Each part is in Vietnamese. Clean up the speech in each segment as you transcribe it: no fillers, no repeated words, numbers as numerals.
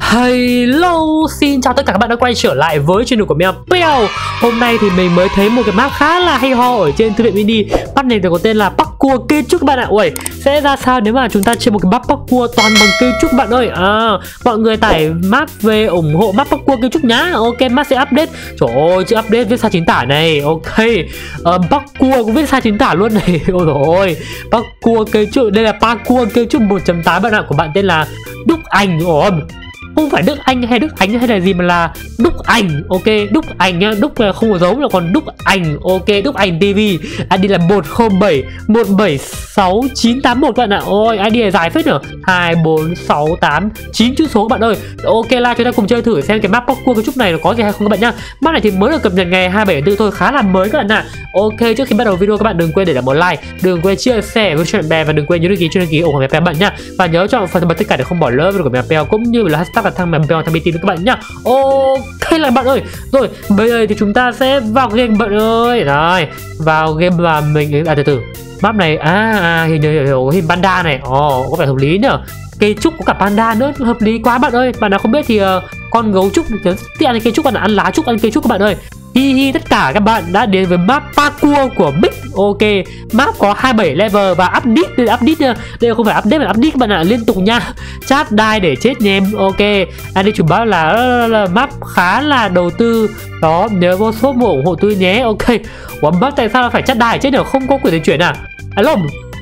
Hello, xin chào tất cả các bạn đã quay trở lại với channel của Mèo Pèo. Hôm nay thì mình mới thấy một cái map khá là hay ho ở trên thư viện mini. Map này có tên là parkour cây trúc các bạn ạ. Ui, sẽ ra sao nếu mà chúng ta chơi một cái map parkour toàn bằng cây trúc bạn ơi. Mọi người tải map về ủng hộ map parkour cây trúc nhá. Ok, map sẽ update. Trời ơi, chữ update viết sai chính tả này. Ok, parkour cũng viết sai chính tả luôn này. Ôi dồi ôi, parkour cây trúc. Đây là parkour cây trúc 1.8 bạn ạ. Của bạn tên là Đúc Anh. Ồ, không phải Đức Anh hay là gì mà là Đúc Anh. Ok, Đúc Anh nhá, Đúc là không có giống, là còn Đúc Anh. Ok, Đúc Anh TV. ID là 107 176 981 các bạn ạ. Ôi, ID này dài phết nhở. 24689 chữ số các bạn ơi. Ok, là chúng ta cùng chơi thử xem cái map parkour cái trúc này nó có gì hay không các bạn nhá. Map này thì mới được cập nhật ngày 27/4 thôi, khá là mới các bạn ạ. Ok, trước khi bắt đầu video các bạn đừng quên để lại một like, đừng quên chia sẻ với bạn bè và đừng quên nhớ đăng ký ủng hộ Mèo Pèo bạn nhá. Và nhớ chọn phần bật tất cả để không bỏ lỡ video của Mèo Pèo, cũng như là hashtag là thằng Mèo Pèo thằng BT các bạn nhá. Ok là bạn ơi. Rồi, bây giờ thì chúng ta sẽ vào game bạn ơi. Rồi, vào game và mình từ từ. Map này hình panda này. Có vẻ hợp lý nhở. Cây trúc có cả panda nữa, hợp lý quá bạn ơi. Bạn nào không biết thì con gấu trúc thì ăn cây trúc, bạn ăn lá trúc, ăn cây trúc các bạn ơi. Hi tất cả các bạn đã đến với map parkour của Big. Ok, map có 27 level và update đây không phải update mà update các bạn ạ, liên tục nha. Chat die để chết nha em. Ok, anh đi chủ báo là map khá là đầu tư đó, nhớ vô shop mua ủng hộ tôi nhé. Ok, map tại sao phải chat die để chết nhở, không có quyền di chuyển à? Alo,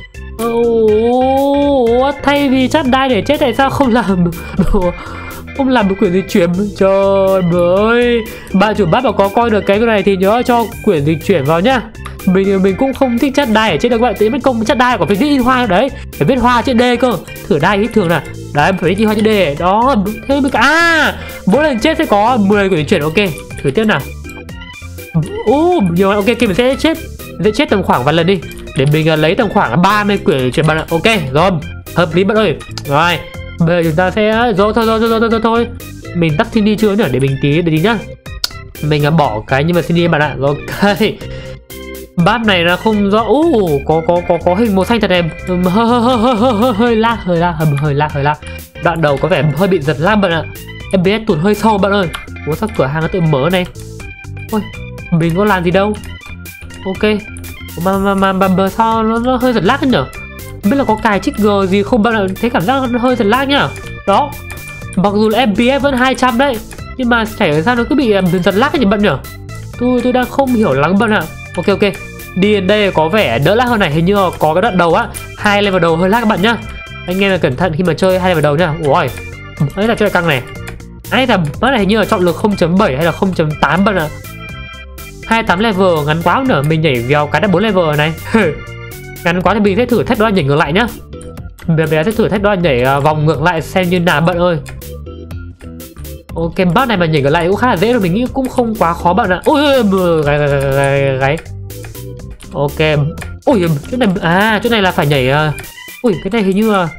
thay vì chat die để chết tại sao không làm được quyền di chuyển? Trời ơi, bạn chủ bát mà có coi được cái này thì nhớ cho quyền di chuyển vào nhá. Mình cũng không thích chat die ở trên đâu các bạn, tự mất công chat die còn phải viết in hoa đấy, phải viết hoa chữ D cơ. Thử die ít thường là đấy, phải viết in hoa chữ D đó. Thế mới cả mỗi lần chết sẽ có 10 quyền di chuyển. Ok, thử tiếp nào. Nhiều. Ok, mình sẽ chết tầm khoảng vài lần đi để mình lấy tầm khoảng 30 quyển di chuyển bạn ạ. Ok rồi, hợp lý bạn ơi. Rồi, bây giờ chúng ta sẽ thôi mình tắt Cindy chưa nhỉ, để mình tí nhá. Mình bỏ cái nhưng mà Cindy bạn ạ. Ok, map này là không rõ. Có hình màu xanh thật đẹp. Hơi lag. Đoạn đầu có vẻ hơi bị giật lag bạn ạ. FPS tụt hơi sâu bạn ơi. Ủa sao cửa hàng nó tự mở này? Ôi, mình có làm gì đâu. Ok, mà sao nó hơi giật lag nhở? Không biết là có cài trigger gì không bạn ạ, thấy cảm giác nó hơi giật lag nhá. Đó, mặc dù là FPS vẫn 200 đấy, nhưng mà chảy sao nó cứ bị giật lag như bạn nhở. Tôi đang không hiểu lắm bạn ạ. Ok, đi đến đây có vẻ đỡ lag hơn này. Hình như là có cái đoạn đầu á, 2 level đầu hơi lag các bạn nhá. Anh em là cẩn thận khi mà chơi 2 level đầu nhá. Ôi, ấy là chơi căng này. Ấy là mắt này hình như là chọn lực 0.7 hay là 0.8 bạn ạ. 28 level ngắn quá không nữa, mình nhảy vào cái đã 4 level này. Ngắn quá thì mình sẽ thử thách đó nhảy ngược lại nhá. Bé sẽ thử thách đó nhảy vòng ngược lại xem như nào bạn ơi. Ok, bát này mà nhảy ngược lại cũng khá là dễ rồi, mình nghĩ cũng không quá khó bạn ạ. Ôi, gáy. Ok. Ôi, chỗ này chỗ này là phải nhảy. Ui, cái này hình như là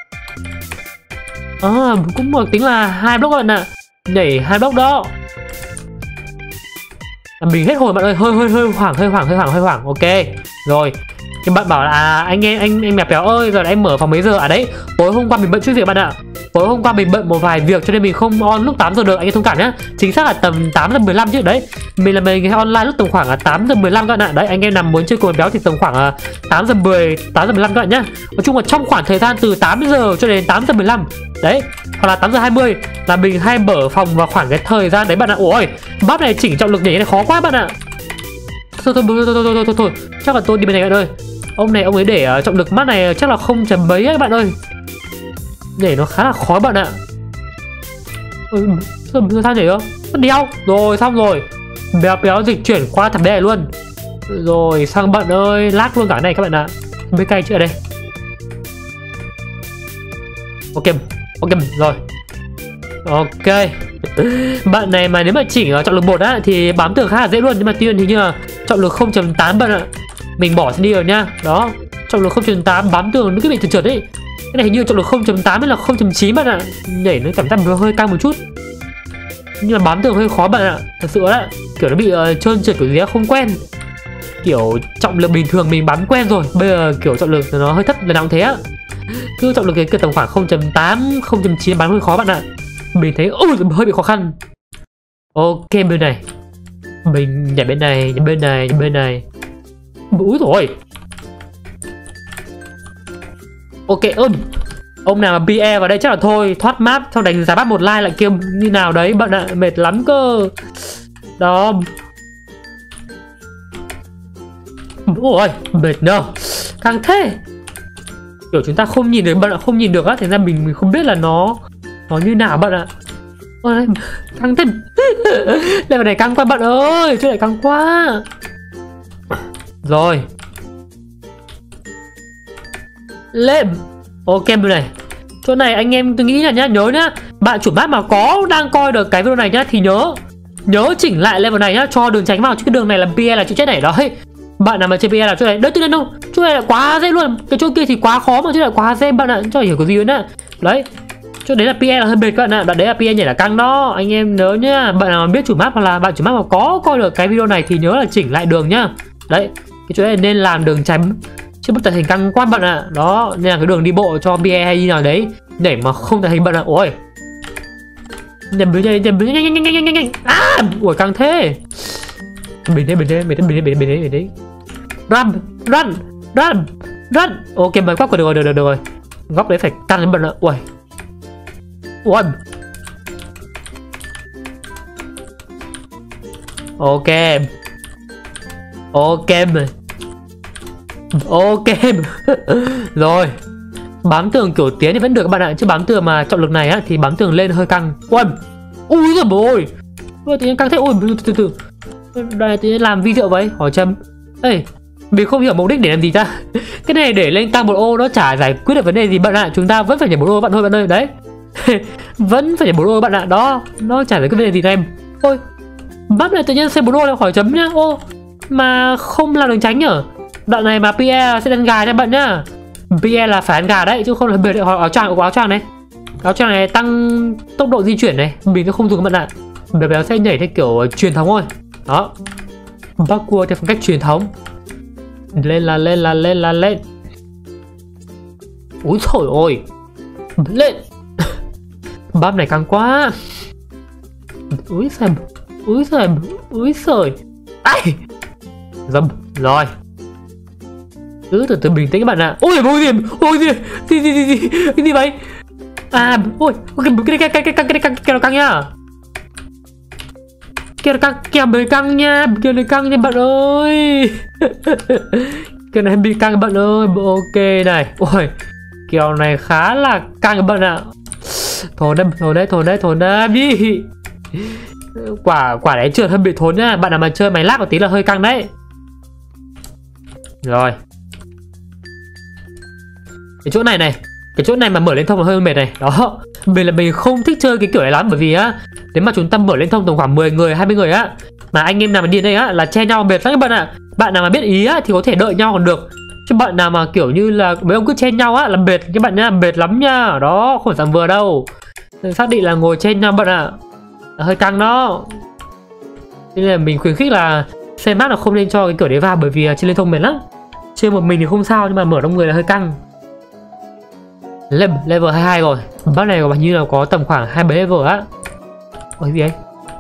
cũng một tính là 2 block bạn ạ. Nhảy 2 block đó. Mình hết hồn bạn ơi, hơi hoảng. Ok, rồi. Thì bạn bảo là anh Mèo Pèo ơi, giờ là em mở phòng mấy giờ? Đấy, tối hôm qua mình bận chút việc bạn ạ. Tối hôm qua mình bận một vài việc cho nên mình không on lúc 8 giờ được, anh em thông cảm nhá. Chính xác là tầm 8:15 chứ đấy. Mình online lúc tầm khoảng 8:15 các bạn ạ. Đấy, anh em nào muốn chơi cùng Béo thì tầm khoảng 8:10, 8:15 các bạn nhá. Nói chung là trong khoảng thời gian từ 8 giờ cho đến 8:15 đấy, hoặc là 8:20 là mình hay mở phòng vào khoảng cái thời gian đấy bạn ạ. Ôi, map này chỉnh trọng lực nhảy này khó quá bạn ạ. Thôi, chắc là tôi đi bên này bạn ơi. Ông ấy để trọng lực mắt này chắc là 0 chấm mấy ấy bạn ơi. Nhảy nó khá là khó bạn ạ. Sao nhảy không? Nó đeo. Rồi, xong rồi. Béo dịch chuyển qua thằng này luôn. Rồi, sang bạn ơi, lag luôn cả này các bạn ạ. Mấy cây chưa ở đây. Ok, rồi. Ok. Bạn này mà nếu mà chỉnh trọng lực 1 á thì bám tường khá là dễ luôn, nhưng mà tuy nhiên hình như là trọng lực 0.8 bạn ạ. Mình bỏ đi rồi nha. Đó, trọng lực 0.8 bám tường nó cứ bị trượt ấy. Cái này hình như trọng lực 0.8 hay là 0.9 bạn ạ. Nhảy nó cảm giác hơi căng một chút, nhưng mà bám tường hơi khó bạn ạ. Thật sự đấy, kiểu nó bị trơn trượt kiểu gì không quen. Kiểu trọng lực bình thường mình bám quen rồi, bây giờ kiểu trọng lực nó hơi thấp lần nào cũng thế á. Cứ trọng lực cái tầm khoảng 0.8, 0.9 bám hơi khó bạn ạ. Mình thấy ôi hơi bị khó khăn. Ok bên này. Mình nhảy bên này, nhảy bên này, nhảy bên này. Úi rồi. Ok ông nào mà PE vào đây chắc là thôi thoát map, xong đánh giá bắt một like lại kêu như nào đấy bận ạ, mệt lắm cơ. Đó. Ôi mệt nhờ, càng thế. Kiểu chúng ta không nhìn được bận ạ, không nhìn được á, thành ra mình không biết là nó như nào bận ạ. Ôi căng thế. Level này căng quá bận ơi, chỗ này căng quá. Rồi. Lên. Ok bên này. Chỗ này anh em tôi nghĩ là nhá, nhớ nhá, bạn chủ map mà có đang coi được cái video này nhá thì nhớ chỉnh lại level này nhá, cho đường tránh vào, chứ cái đường này là PE là chịu chết này đấy. Bạn nào mà chơi PE là chỗ này đấy, tự nhiên đâu, chỗ này là quá dễ luôn, cái chỗ kia thì quá khó mà chỗ này quá dễ bạn ạ, cho hiểu cái gì nữa. Đấy. Chỗ đấy là PE là hơi mệt các bạn ạ, đoạn đấy là PE nhảy là căng đó, anh em nhớ nhá. Bạn nào mà biết chủ map hoặc là bạn chủ map mà có coi được cái video này thì nhớ là chỉnh lại đường nhá. Đấy, cái chỗ này nên làm đường tránh chứ bất tài hình căng quá bạn ạ. Đó, nên là cái đường đi bộ cho PE hay như nào đấy nhảy mà không thể hình bạn ạ. Ôi. Nhầm nhanh. À, ủa căng thế. Bình đấy. Run. Ok mới quắc được rồi. Góc đấy phải tăng lên bạn ạ. Ui. Ui. Ok. Rồi. Bám tường kiểu tiến thì vẫn được các bạn ạ, chứ bám tường mà trọng lực này á thì bám tường lên hơi căng. Ui giời ơi. Tự nhiên căng thế. Ui từ. Đây tự nhiên làm video vậy. Hỏi Trâm. Ê, mình không hiểu mục đích để làm gì ta. Cái này để lên tăng một ô nó chả giải quyết được vấn đề gì bạn ạ. Chúng ta vẫn phải nhảy một ô bạn thôi bạn ơi. Đấy. Vẫn phải nhảy một ô bạn ạ. Đó, nó chả giải quyết vấn đề gì đâu em. Ôi. Map này tự nhiên xây một ô hỏi Chấm nhá. Ô. Mà không làm đường tránh nhở. Đoạn này mà PE sẽ ăn gà nha bạn nhá. PE là phải ăn gà đấy chứ không là biệt áo choàng này. Áo choàng này tăng tốc độ di chuyển này, mình nó không dùng các bạn ạ. Béo sẽ nhảy theo kiểu truyền thống thôi. Đó. Parkour theo phong cách truyền thống. Lên. Úi trời ơi. Lên. Bắp này căng quá. Úi giời. Ai. Dầm. Rồi. Từ từ bình tĩnh các bạn ạ. Ôi gì cái gì vậy? À ôi cái nó căng nhá. Kia nó căng nha bạn ơi. Cái này bị căng bạn ơi. Ok này. Ôi kèo này khá là căng các bạn ạ. Thốn đấy đi. Quả đấy trượt hơi bị thốn nhá. Bạn nào mà chơi máy lắc một tí là hơi căng đấy. Rồi. Cái chỗ này mà mở lên thông là hơi mệt này. Đó. Mình không thích chơi cái kiểu này lắm, bởi vì á nếu mà chúng ta mở lên thông tầm khoảng 10 người 20 người á mà anh em nào mà đi đây á là che nhau mệt lắm các bạn ạ. Bạn nào mà biết ý á thì có thể đợi nhau còn được, chứ bạn nào mà kiểu như là mấy ông cứ che nhau á là mệt các bạn nhá, mệt lắm nha. Đó, không phải giảm vừa đâu. Xác định là ngồi che nhau bạn ạ. Hơi căng đó. Nên là mình khuyến khích là xe mát là không nên cho cái kiểu đấy vào, bởi vì trên lên thông mệt lắm. Chơi một mình thì không sao nhưng mà mở đông người là hơi căng. Level 22 rồi. Bác này có bao nhiêu là có tầm khoảng 27 level á. Ôi gì ấy.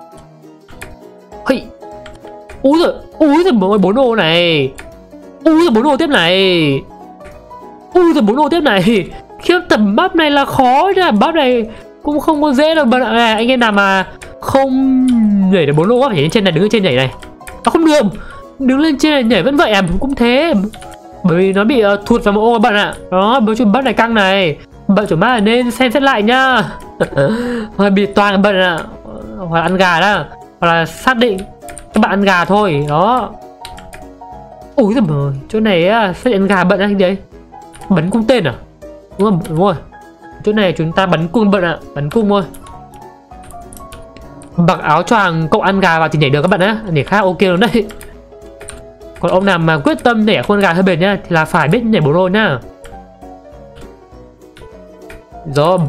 Hey. Úi giời mới 4 ô này. Úi giời 4 ô tiếp này. Khiếp, tầm bắp này là khó nha. Bắp này cũng không có dễ đâu bạn ạ. Anh em nào mà không nhảy được 4 ô á, nhảy lên trên này, đứng lên trên nhảy này. Nó không được. Đứng lên trên này nhảy vẫn vậy cũng thế. Bởi vì nó bị thụt vào một ô bạn ạ. Đó, bởi chung bắp này căng này. Bạn chủ map nên xem xét lại nhá. Hơi bị toàn bạn ạ. Hoặc là ăn gà đó, hoặc là xác định các bạn ăn gà thôi. Đó. Ôi giời ơi, chỗ này á, xác định ăn gà bận anh đấy. Bắn cung tên à? Đúng rồi. Chỗ này chúng ta bắn cung bận ạ. Bắn cung thôi. Mặc áo choàng cậu ăn gà vào thì nhảy được các bạn á. Nhảy khá ok luôn đấy. Còn ông nào mà quyết tâm nhảy con gà hơi bền nhá thì là phải biết nhảy bồ rô nhá. Rồi.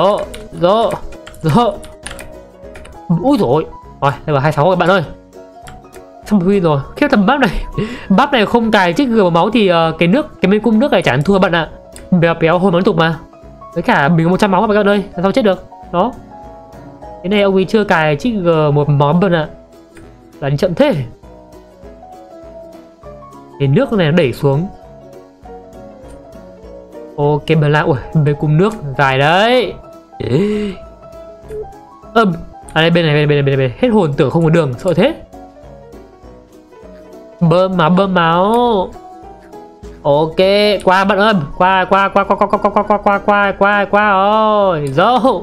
Úi dồi. Rồi, đây là 26 các bạn ơi. Xong huy rồi. Khiếp, tầm bắp này không cài chiếc gừa máu thì cái bên cung nước này chả ăn thua bạn ạ. Béo hồi máu tục mà. Với cả mình có 100 máu các bạn ơi, sao chết được. Đó. Cái này ông ấy chưa cài trigger một món bận ạ. Là đi chậm thế. Cái nước này nó đẩy xuống. Ok bà la. Ui, bên cung nước dài đấy. Đây bên này. Hết hồn tưởng không có đường, sợ thế. Bơm máu. Ok, qua bạn ơi. Qua rồi. Dẫu.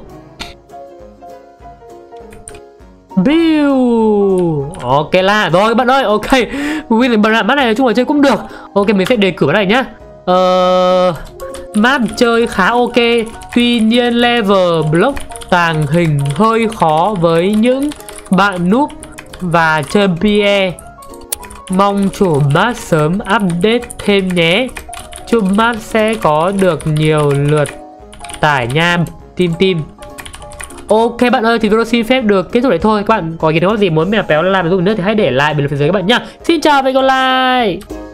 Biu. Ok là rồi bạn ơi. Ok, win bạn này nói chung là chơi cũng được. Ok, mình sẽ đề cử này nhá. Map chơi khá ok, tuy nhiên level block tàng hình hơi khó với những bạn noob và chơi PE. Mong chủ map sớm update thêm nhé. Chúc map sẽ có được nhiều lượt tải nha team. Ok bạn ơi, thì video xin phép được kết thúc đấy thôi. Các bạn có ý kiến gì muốn mèo béo làm giúp nữa thì hãy để lại bình luận phía dưới các bạn nhá. Xin chào và hẹn gặp lại.